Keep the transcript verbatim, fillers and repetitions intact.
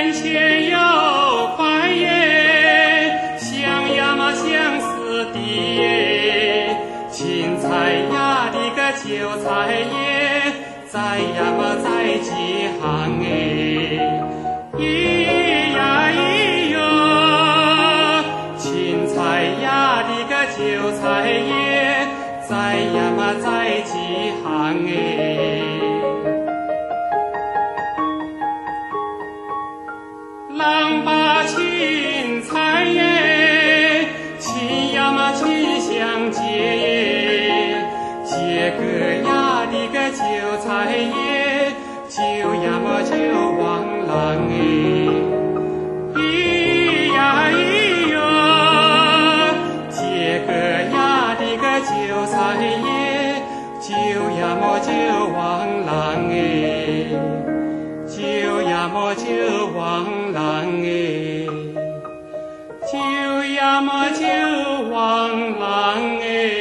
眼前有快耶，想呀嘛想死的耶，芹菜呀的个韭菜耶，在呀嘛在几行哎，咿呀咿哟，芹菜呀的个韭菜耶，在呀嘛在几行哎。郎把芹菜耶，芹呀嘛芹香结耶，结个呀的个韭菜耶，韭呀嘛就旺郎哎，咿呀咿哟，结个呀的个韭菜耶，韭呀嘛就旺郎哎，韭呀嘛就旺郎哎，韭呀嘛就旺郎哎。